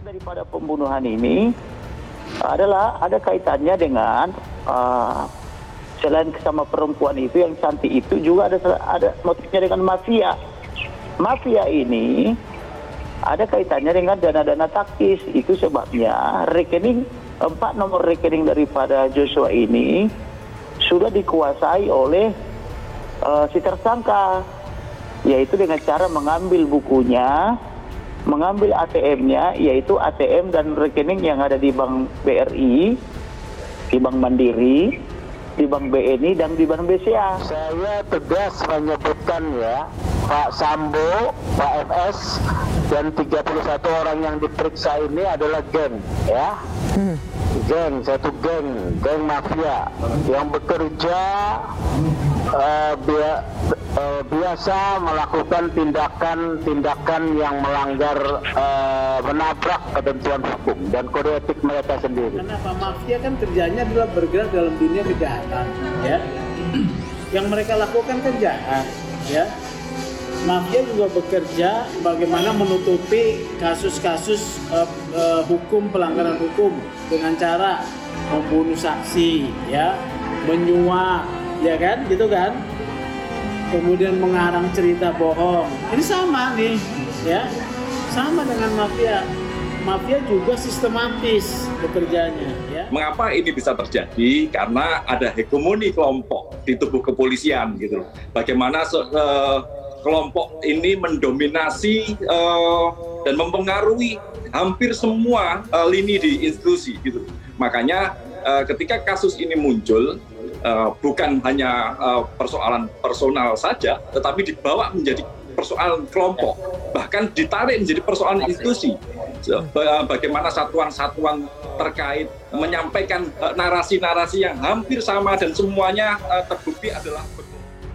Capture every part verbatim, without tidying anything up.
daripada pembunuhan ini adalah ada kaitannya dengan uh, selain sama perempuan itu yang cantik itu juga ada ada motifnya dengan mafia. Mafia ini ada kaitannya dengan dana-dana taktis. Itu sebabnya rekening empat nomor rekening daripada Joshua ini sudah dikuasai oleh uh, si tersangka, yaitu dengan cara mengambil bukunya, mengambil A T M-nya, yaitu A T M dan rekening yang ada di Bank B R I, di Bank Mandiri, di Bank B N I, dan di Bank B C A. Saya tegas menyebutkan ya, Pak Sambo, Pak F S, dan tiga puluh satu orang yang diperiksa ini adalah geng, ya. Hmm. Geng, satu geng, geng mafia yang bekerja uh, bia, uh, biasa melakukan tindakan-tindakan yang melanggar, uh, menabrak ketentuan hukum dan kode etik mereka sendiri. Kenapa mafia kan kerjanya adalah bergerak dalam dunia kejahatan, ya. Yang mereka lakukan kan jahat, ya. Mafia juga bekerja bagaimana menutupi kasus-kasus uh, uh, hukum, pelanggaran hukum dengan cara membunuh saksi, ya, menyuap, ya kan, gitu kan, kemudian mengarang cerita bohong. Ini sama nih, ya, sama dengan mafia. Mafia juga sistematis bekerjanya, ya. Mengapa ini bisa terjadi? Karena ada hegemoni kelompok di tubuh kepolisian, gitu. Bagaimana uh, kelompok ini mendominasi uh, dan mempengaruhi hampir semua uh, lini di institusi, gitu. Makanya uh, ketika kasus ini muncul, uh, bukan hanya uh, persoalan personal saja, tetapi dibawa menjadi persoalan kelompok, bahkan ditarik menjadi persoalan institusi. So, bagaimana satuan-satuan terkait menyampaikan uh, narasi-narasi yang hampir sama dan semuanya uh, terbukti adalah betul.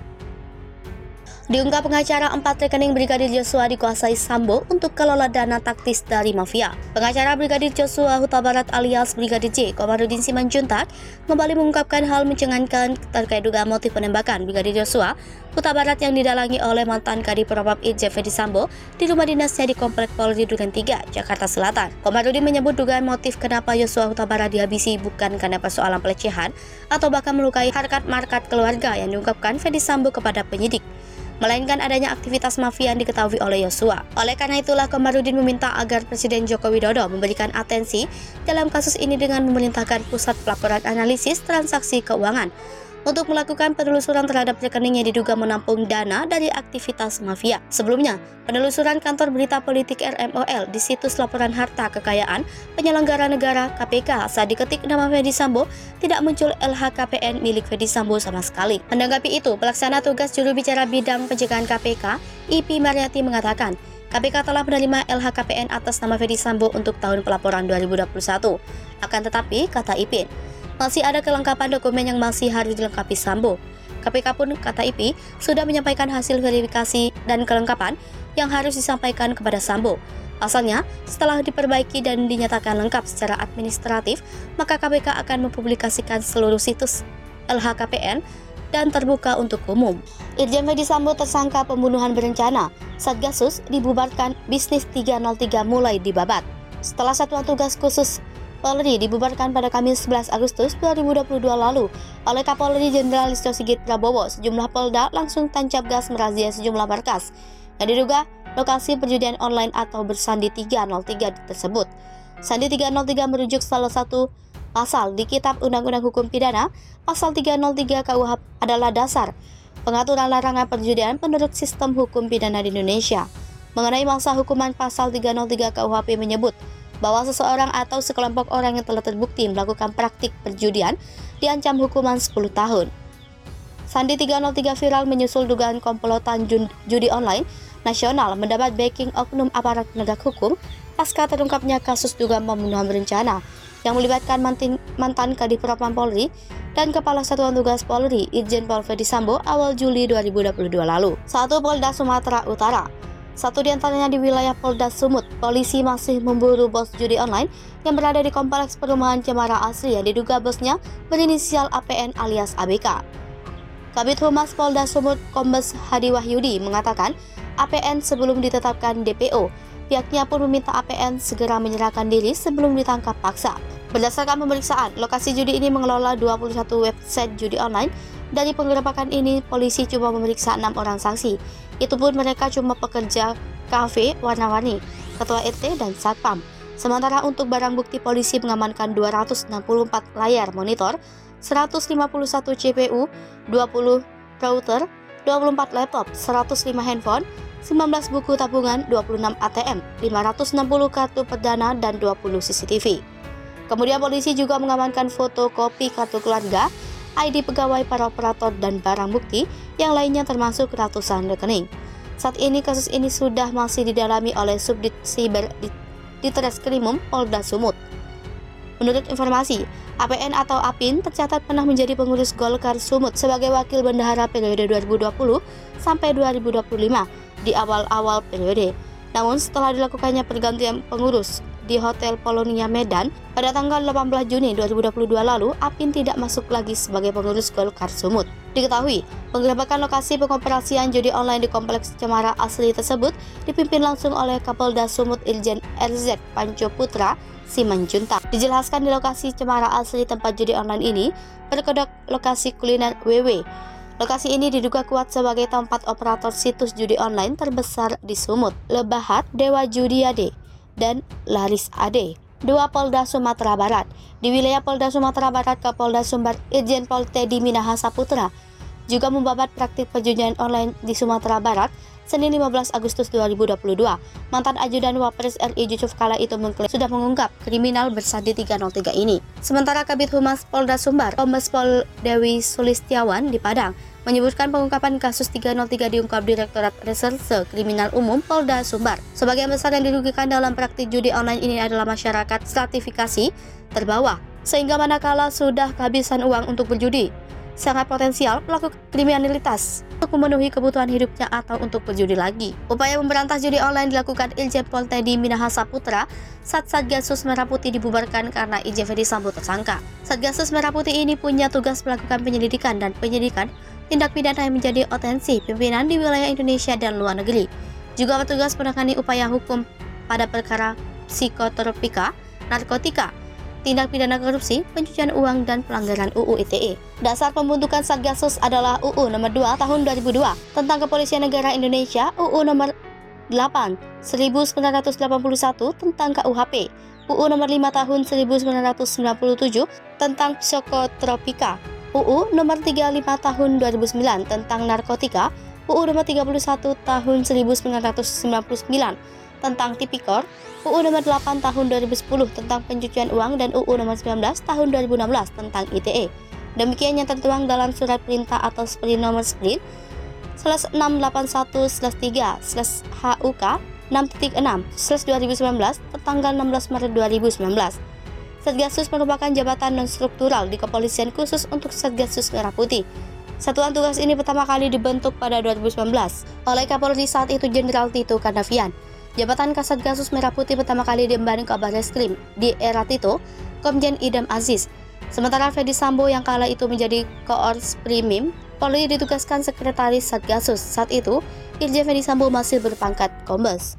Diungkap pengacara empat rekening Brigadir Joshua dikuasai Sambo untuk kelola dana taktis dari mafia. Pengacara Brigadir Joshua Huta Barat alias Brigadir J, Komarudin Simanjuntak, kembali mengungkapkan hal mencengangkan terkait dugaan motif penembakan Brigadir Joshua Huta Barat yang didalangi oleh mantan Kadif Propam Irjen Verdi Sambo di rumah dinasnya di Komplek Polri Duren tiga, Jakarta Selatan. Komarudin menyebut dugaan motif kenapa Joshua Huta Barat dihabisi bukan karena persoalan pelecehan atau bahkan melukai harkat markat keluarga yang diungkapkan Verdi Sambo kepada penyidik, melainkan adanya aktivitas mafia yang diketahui oleh Joshua. Oleh karena itulah Komarudin meminta agar Presiden Joko Widodo memberikan atensi dalam kasus ini dengan memerintahkan Pusat Pelaporan Analisis Transaksi Keuangan untuk melakukan penelusuran terhadap rekening yang diduga menampung dana dari aktivitas mafia. Sebelumnya, penelusuran Kantor Berita Politik R M O L di situs laporan harta kekayaan penyelenggara negara K P K saat diketik nama Verdi Sambo tidak muncul L H K P N milik Verdi Sambo sama sekali. Menanggapi itu, pelaksana tugas juru bicara bidang pencegahan K P K, I P Mariati mengatakan, K P K telah menerima L H K P N atas nama Verdi Sambo untuk tahun pelaporan dua ribu dua puluh satu. Akan tetapi, kata I P, masih ada kelengkapan dokumen yang masih harus dilengkapi Sambo. K P K pun, kata I P, sudah menyampaikan hasil verifikasi dan kelengkapan yang harus disampaikan kepada Sambo. Pasalnya, setelah diperbaiki dan dinyatakan lengkap secara administratif, maka K P K akan mempublikasikan seluruh situs L H K P N dan terbuka untuk umum. Irjen Verdi Sambo tersangka pembunuhan berencana. Satgasus dibubarkan, bisnis tiga nol tiga mulai dibabat. Setelah Satuan Tugas Khusus Polri dibubarkan pada Kamis sebelas Agustus dua ribu dua puluh dua lalu oleh Kapolri Jenderal Listio Sigit Prabowo, sejumlah Polda langsung tancap gas merazia sejumlah markas yang diduga lokasi perjudian online atau bersandi tiga nol tiga tersebut. Sandi tiga nol tiga merujuk salah satu pasal di Kitab Undang-Undang Hukum Pidana. Pasal tiga nol tiga K U H adalah dasar pengaturan larangan perjudian menurut sistem hukum pidana di Indonesia. Mengenai masa hukuman, pasal tiga nol tiga K U H P menyebut bahwa seseorang atau sekelompok orang yang telah terbukti melakukan praktik perjudian diancam hukuman sepuluh tahun. Sandi tiga nol tiga viral menyusul dugaan komplotan judi online nasional mendapat backing oknum aparat penegak hukum pasca terungkapnya kasus dugaan pembunuhan berencana yang melibatkan mantin, mantan Kadif Propam Polri dan Kepala Satuan Tugas Polri Irjen Pol Verdi Sambo awal Juli dua ribu dua puluh dua lalu. Satu Polda Sumatera Utara. Satu di antaranya di wilayah Polda Sumut, polisi masih memburu bos judi online yang berada di kompleks perumahan Cemara Asri yang diduga bosnya berinisial A P N alias A B K. Kabid Humas Polda Sumut Kombes Hadi Wahyudi mengatakan A P N sebelum ditetapkan D P O Pihaknya pun meminta A P N segera menyerahkan diri sebelum ditangkap paksa. Berdasarkan pemeriksaan, lokasi judi ini mengelola dua puluh satu website judi online. Dari penggerebekan ini, polisi cuma memeriksa enam orang saksi. Itu pun mereka cuma pekerja kafe warna-warni, ketua R T, dan satpam. Sementara untuk barang bukti, polisi mengamankan dua ratus enam puluh empat layar monitor, seratus lima puluh satu C P U, dua puluh router, dua puluh empat laptop, seratus lima handphone, sembilan belas buku tabungan, dua puluh enam A T M, lima ratus enam puluh kartu perdana, dan dua puluh C C T V. Kemudian polisi juga mengamankan fotokopi kartu keluarga, I D pegawai para operator, dan barang bukti yang lainnya termasuk ratusan rekening. Saat ini kasus ini sudah masih didalami oleh Subdit Siber di, di Treskrimum Polda Sumut. Menurut informasi, A P N atau Apin tercatat pernah menjadi pengurus Golkar Sumut sebagai wakil bendahara periode dua ribu dua puluh sampai dua ribu dua puluh lima di awal-awal periode. Namun setelah dilakukannya pergantian pengurus di Hotel Polonia Medan pada tanggal delapan belas Juni dua ribu dua puluh dua lalu, Apin tidak masuk lagi sebagai pengurus Golkar Sumut. Diketahui, penggerebekan lokasi pengoperasian judi online di Kompleks Cemara Asri tersebut dipimpin langsung oleh Kapolda Sumut Irjen R Z Panco Putra Simanjuntak. Dijelaskan di lokasi Cemara Asri tempat judi online ini berkedok lokasi kuliner W W. Lokasi ini diduga kuat sebagai tempat operator situs judi online terbesar di Sumut, Lebahat, Dewa Judi A D, dan Laris A D. Dua Polda Sumatera Barat. Di wilayah Polda Sumatera Barat, Kapolda Sumbar Irjen Pol Teddy Minahasa Putra juga membabat praktik perjudian online di Sumatera Barat. Senin lima belas Agustus dua ribu dua puluh dua, mantan ajudan Wapres R I Yusuf Kala itu mengklaim sudah mengungkap kriminal bersandi tiga nol tiga ini. Sementara Kabid Humas Polda Sumbar, Kombes Pol Dewi Sulistiawan di Padang, menyebutkan pengungkapan kasus tiga nol tiga diungkap Direktorat Reserse Kriminal Umum Polda Sumbar. Sebagian besar yang dirugikan dalam praktik judi online ini adalah masyarakat stratifikasi terbawah, sehingga manakala sudah kehabisan uang untuk berjudi, sangat potensial pelaku kriminalitas untuk memenuhi kebutuhan hidupnya atau untuk berjudi lagi. Upaya memberantas judi online dilakukan Irjen Pol Teddy Minahasa Putra saat Satgasus Merah Putih dibubarkan karena Irjen Ferdisambo tersangka. Satgasus Merah Putih ini punya tugas melakukan penyelidikan dan penyidikan tindak pidana yang menjadi potensi pimpinan di wilayah Indonesia dan luar negeri. Juga bertugas menangani upaya hukum pada perkara psikotropika, narkotika, tindak pidana korupsi, pencucian uang, dan pelanggaran U U I T E. Dasar pembentukan Satgasus adalah U U nomor dua tahun dua ribu dua tentang Kepolisian Negara Indonesia, U U nomor delapan seribu sembilan ratus delapan puluh satu tentang K U H P, U U nomor lima tahun seribu sembilan ratus sembilan puluh tujuh tentang psikotropika, U U nomor tiga puluh lima tahun dua ribu sembilan tentang narkotika, U U nomor tiga puluh satu tahun seribu sembilan ratus sembilan puluh sembilan tentang tipikor, U U nomor delapan tahun dua ribu sepuluh tentang pencucian uang, dan U U nomor sembilan belas tahun dua ribu enam belas tentang I T E. Demikian yang tertuang dalam surat perintah atau sprint nomor sprint slash enam delapan satu slash tiga slash H U K enam titik enam slash dua ribu sembilan belas tertanggal enam belas Maret dua ribu sembilan belas. Satgasus merupakan jabatan non-struktural di kepolisian khusus untuk Satgasus Merah Putih. Satuan tugas ini pertama kali dibentuk pada dua ribu sembilan belas oleh Kapolri saat itu Jenderal Tito Karnavian. Jabatan Kasatgasus Merah Putih pertama kali diemban Kabar Reskrim di era Tito, Komjen Idam Aziz. Sementara Ferdisambo yang kala itu menjadi Koors Primim, Polri ditugaskan Sekretaris Satgasus. Saat itu, Irjen Ferdisambo masih berpangkat Kombes.